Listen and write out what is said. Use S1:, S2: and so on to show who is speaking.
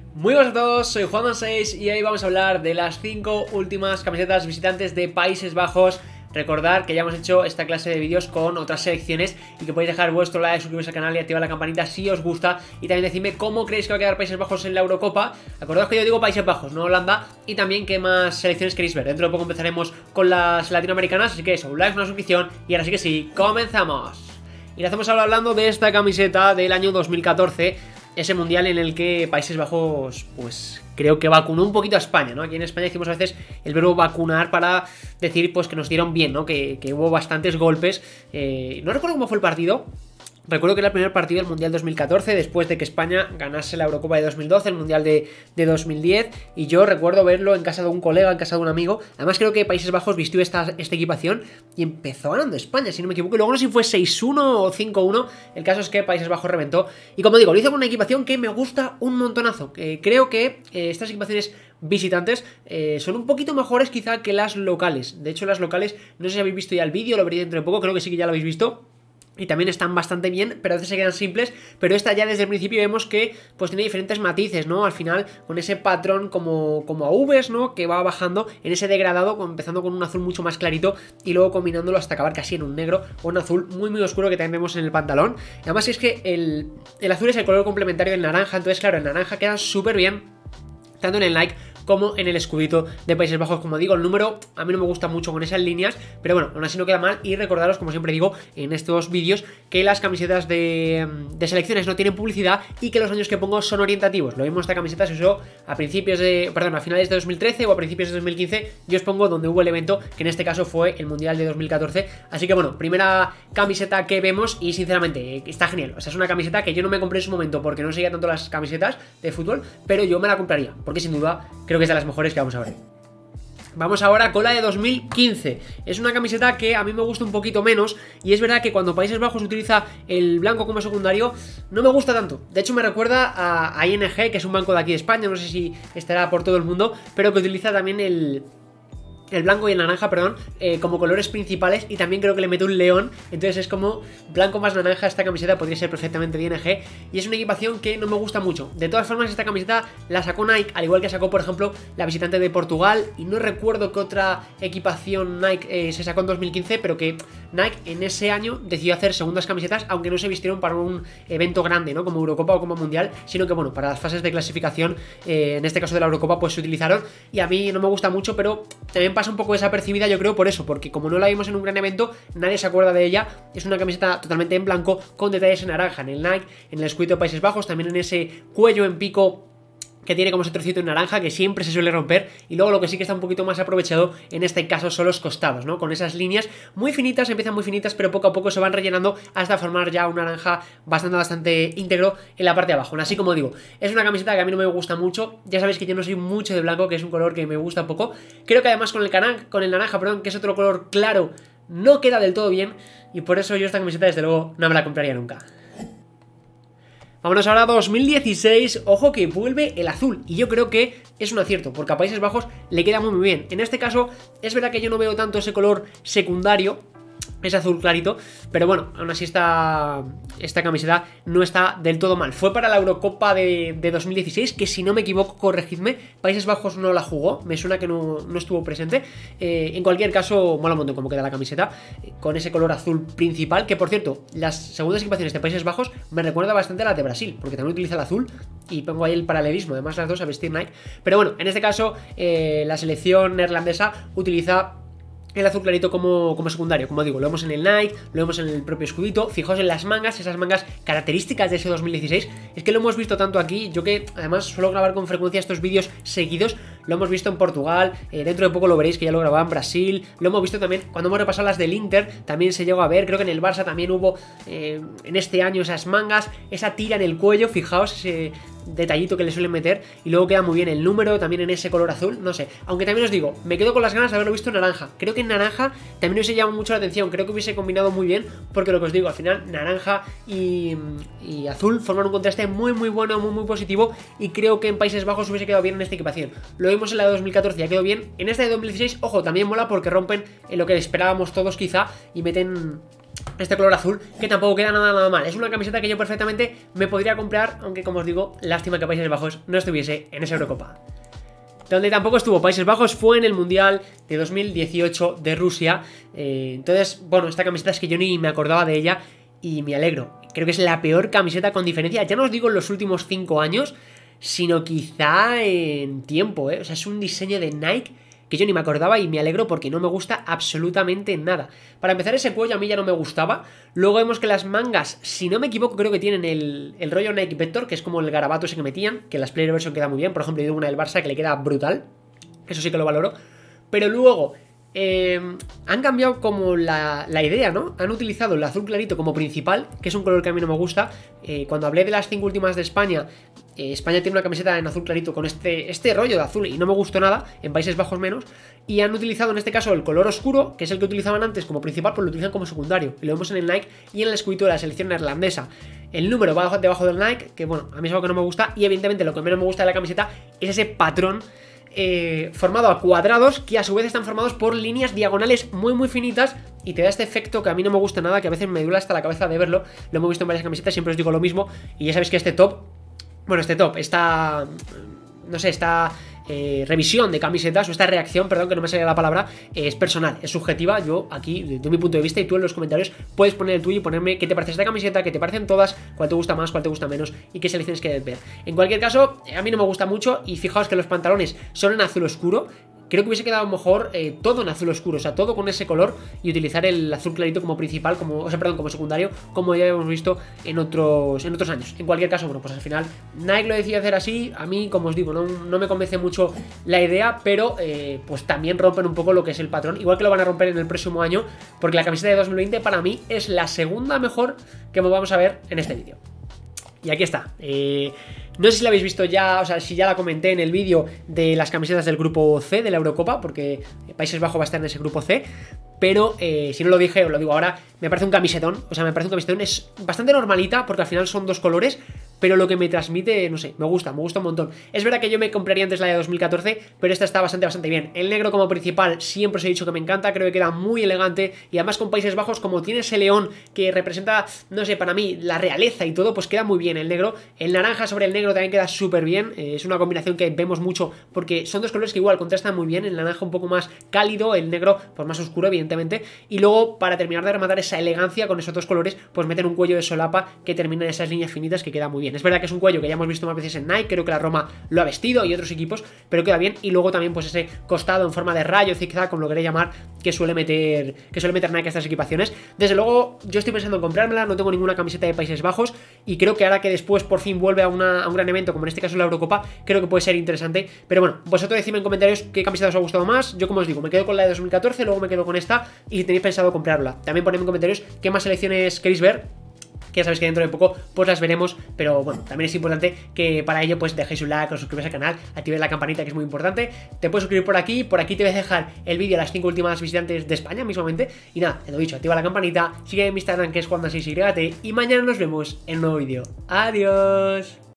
S1: Muy buenas a todos, soy Juan6 y hoy vamos a hablar de las 5 últimas camisetas visitantes de Países Bajos. Recordad que ya hemos hecho esta clase de vídeos con otras selecciones y que podéis dejar vuestro like, suscribiros al canal y activar la campanita si os gusta. Y también decidme cómo creéis que va a quedar Países Bajos en la Eurocopa. Acordad que yo digo Países Bajos, no Holanda. Y también qué más selecciones queréis ver. Dentro de poco empezaremos con las latinoamericanas, así que eso, un like, una suscripción. Y ahora sí que sí, comenzamos. Y lo hacemos ahora hablando de esta camiseta del año 2014. Ese mundial en el que Países Bajos, pues creo que vacunó un poquito a España, ¿no? Aquí en España decimos a veces el verbo vacunar para decir, pues que nos dieron bien, ¿no? Que hubo bastantes golpes. No recuerdo cómo fue el partido. Recuerdo que era el primer partido del Mundial 2014, después de que España ganase la Eurocopa de 2012, el Mundial de 2010, y yo recuerdo verlo en casa de un colega, en casa de un amigo. Además creo que Países Bajos vistió esta equipación y empezó ganando España, si no me equivoco, y luego no sé si fue 6-1 o 5-1, el caso es que Países Bajos reventó, y como digo, lo hizo con una equipación que me gusta un montonazo. Creo que estas equipaciones visitantes son un poquito mejores quizá que las locales. De hecho, las locales, no sé si habéis visto ya el vídeo, lo veréis dentro de poco, creo que sí que ya lo habéis visto. Y también están bastante bien, pero a veces se quedan simples. Pero esta ya desde el principio vemos que pues tiene diferentes matices, ¿no? Al final con ese patrón como a Vs, ¿no? Que va bajando en ese degradado, empezando con un azul mucho más clarito y luego combinándolo hasta acabar casi en un negro o un azul muy muy oscuro que también vemos en el pantalón. Y además es que el azul es el color complementario del naranja, entonces claro, el naranja queda súper bien tanto en el Nike como en el escudito de Países Bajos. Como digo, el número a mí no me gusta mucho con esas líneas, pero bueno, aún así no queda mal. Y recordaros, como siempre digo en estos vídeos, que las camisetas de selecciones no tienen publicidad y que los años que pongo son orientativos. Lo mismo, esta camiseta se usó a finales de 2013 o a principios de 2015. Yo os pongo donde hubo el evento, que en este caso fue el Mundial de 2014. Así que bueno, primera camiseta que vemos y sinceramente está genial. O sea, es una camiseta que yo no me compré en su momento porque no seguía tanto las camisetas de fútbol, pero yo me la compraría, porque sin duda creo que es de las mejores que vamos a ver. Vamos ahora con la de 2015. Es una camiseta que a mí me gusta un poquito menos. Y es verdad que cuando Países Bajos utiliza el blanco como secundario, no me gusta tanto. De hecho me recuerda a ING, que es un banco de aquí de España. No sé si estará por todo el mundo, pero que utiliza también el blanco y el naranja, perdón, como colores principales. Y también creo que le mete un león. Entonces es como blanco más naranja. Esta camiseta podría ser perfectamente de ING. Y es una equipación que no me gusta mucho. De todas formas, esta camiseta la sacó Nike, al igual que sacó, por ejemplo, la visitante de Portugal. Y no recuerdo qué otra equipación Nike se sacó en 2015, pero que Nike en ese año decidió hacer segundas camisetas, aunque no se vistieron para un evento grande, ¿no? Como Eurocopa o como Mundial, sino que bueno, para las fases de clasificación, en este caso de la Eurocopa, pues se utilizaron. Y a mí no me gusta mucho, pero también pasa un poco desapercibida, yo creo, por eso, porque como no la vimos en un gran evento, nadie se acuerda de ella. Es una camiseta totalmente en blanco con detalles en naranja en el Nike, en el escudito de Países Bajos, también en ese cuello en pico que tiene como ese trocito en naranja que siempre se suele romper. Y luego lo que sí que está un poquito más aprovechado en este caso son los costados, ¿no? Con esas líneas muy finitas, empiezan muy finitas, pero poco a poco se van rellenando hasta formar ya un naranja bastante íntegro en la parte de abajo. Así como digo, es una camiseta que a mí no me gusta mucho. Ya sabéis que yo no soy mucho de blanco, que es un color que me gusta poco. Creo que además con el naranja, perdón, que es otro color claro, no queda del todo bien. Y por eso yo esta camiseta desde luego no me la compraría nunca. Vámonos ahora a 2016, ojo que vuelve el azul, y yo creo que es un acierto, porque a Países Bajos le queda muy bien. En este caso, es verdad que yo no veo tanto ese color secundario, ese azul clarito, pero bueno, aún así esta camiseta no está del todo mal. Fue para la Eurocopa de 2016, que si no me equivoco, corregidme, Países Bajos no la jugó, me suena que no estuvo presente. En cualquier caso, mola un montón cómo queda la camiseta, con ese color azul principal, que por cierto, las segundas equipaciones de Países Bajos me recuerda bastante a las de Brasil, porque también utiliza el azul, y pongo ahí el paralelismo, además las dos a vestir Nike. Pero bueno, en este caso, la selección neerlandesa utiliza el azul clarito como secundario. Como digo, lo vemos en el Nike, lo vemos en el propio escudito. Fijaos en las mangas, esas mangas características de ese 2016. Es que lo hemos visto tanto aquí, yo que además suelo grabar con frecuencia estos vídeos seguidos. Lo hemos visto en Portugal, dentro de poco lo veréis que ya lo grababa en Brasil. Lo hemos visto también cuando hemos repasado las del Inter, también se llegó a ver. Creo que en el Barça también hubo en este año esas mangas, esa tira en el cuello. Fijaos ese detallito que le suelen meter, y luego queda muy bien el número también en ese color azul, no sé, aunque también os digo, me quedo con las ganas de haberlo visto en naranja. Creo que en naranja también hubiese llamado mucho la atención, creo que hubiese combinado muy bien, porque lo que os digo, al final naranja y azul forman un contraste muy bueno, muy positivo, y creo que en Países Bajos hubiese quedado bien en esta equipación. Lo vimos en la de 2014, ya quedó bien. En esta de 2016, ojo, también mola porque rompen en lo que esperábamos todos quizá, y meten este color azul, que tampoco queda nada mal. Es una camiseta que yo perfectamente me podría comprar, aunque como os digo, lástima que Países Bajos no estuviese en esa Eurocopa. Donde tampoco estuvo Países Bajos fue en el Mundial de 2018 de Rusia. Entonces, bueno, esta camiseta es que yo ni me acordaba de ella y me alegro. Creo que es la peor camiseta con diferencia, ya no os digo en los últimos 5 años, sino quizá en tiempo, O sea, es un diseño de Nike que yo ni me acordaba y me alegro porque no me gusta absolutamente nada. Para empezar, ese cuello a mí ya no me gustaba. Luego vemos que las mangas, si no me equivoco, creo que tienen el rollo Nike Vector, que es como el garabato ese que metían, que en las Player Version queda muy bien. Por ejemplo, yo tengo una del Barça que le queda brutal, eso sí que lo valoro. Pero luego han cambiado como la idea, ¿no? Han utilizado el azul clarito como principal, que es un color que a mí no me gusta. Cuando hablé de las 5 últimas de España, España tiene una camiseta en azul clarito con este rollo de azul y no me gustó nada, en Países Bajos menos. Y han utilizado en este caso el color oscuro, que es el que utilizaban antes como principal, pues lo utilizan como secundario. Y lo vemos en el Nike y en el escudito de la selección neerlandesa. El número va debajo del Nike, que bueno, a mí es algo que no me gusta. Y evidentemente lo que menos me gusta de la camiseta es ese patrón formado a cuadrados, que a su vez están formados por líneas diagonales muy finitas, y te da este efecto que a mí no me gusta nada, que a veces me duele hasta la cabeza de verlo. Lo hemos visto en varias camisetas, siempre os digo lo mismo. Y ya sabéis que este top, esta revisión de camisetas, o esta reacción, perdón, que no me salía la palabra, es personal, es subjetiva. Yo aquí, desde mi punto de vista, y tú en los comentarios puedes poner el tuyo y ponerme qué te parece esta camiseta, qué te parecen todas, cuál te gusta más, cuál te gusta menos y qué selecciones quieres ver. En cualquier caso, a mí no me gusta mucho, y fijaos que los pantalones son en azul oscuro. Creo que hubiese quedado mejor todo en azul oscuro, o sea, todo con ese color, y utilizar el azul clarito como principal, como secundario, como ya hemos visto en otros años. En cualquier caso, bueno, pues al final Nike lo decidió hacer así. A mí, como os digo, no me convence mucho la idea, pero pues también rompen un poco lo que es el patrón, igual que lo van a romper en el próximo año, porque la camiseta de 2020 para mí es la segunda mejor que vamos a ver en este vídeo. Y aquí está. No sé si la habéis visto ya, o sea, si ya la comenté en el vídeo de las camisetas del grupo C de la Eurocopa, porque Países Bajos va a estar en ese grupo C. Pero si no lo dije, os lo digo ahora, me parece un camisetón. O sea, me parece un camisetón, es bastante normalita, porque al final son 2 colores, pero lo que me transmite, no sé, me gusta un montón. Es verdad que yo me compraría antes la de 2014, pero esta está bastante bien. El negro como principal siempre os he dicho que me encanta, creo que queda muy elegante, y además con Países Bajos, como tiene ese león que representa, no sé, para mí, la realeza y todo, pues queda muy bien el negro. El naranja sobre el negro también queda súper bien, es una combinación que vemos mucho, porque son 2 colores que igual contrastan muy bien, el naranja un poco más cálido, el negro pues más oscuro, evidentemente. Y luego, para terminar de rematar esa elegancia con esos 2 colores, pues meten un cuello de solapa que termina en esas líneas finitas, que queda muy bien. Es verdad que es un cuello que ya hemos visto más veces en Nike, creo que la Roma lo ha vestido y otros equipos, pero queda bien. Y luego también pues ese costado en forma de rayo, zigzag, como lo queréis llamar, que suele meter Nike a estas equipaciones. Desde luego, yo estoy pensando en comprármela, no tengo ninguna camiseta de Países Bajos, y creo que ahora que después por fin vuelve a un gran evento, como en este caso la Eurocopa, creo que puede ser interesante. Pero bueno, vosotros decidme en comentarios qué camiseta os ha gustado más. Yo, como os digo, me quedo con la de 2014, luego me quedo con esta, y si tenéis pensado comprarla, también ponedme en comentarios qué más selecciones queréis ver, que ya sabéis que dentro de poco pues las veremos. Pero bueno, también es importante que para ello pues dejéis un like, os suscribáis al canal, activéis la campanita, que es muy importante. Te puedes suscribir por aquí te voy a dejar el vídeo de las 5 últimas visitantes de España mismamente. Y nada, te lo he dicho, activa la campanita, sigue en mi Instagram, que es Juan6YT, y mañana nos vemos en un nuevo vídeo. Adiós.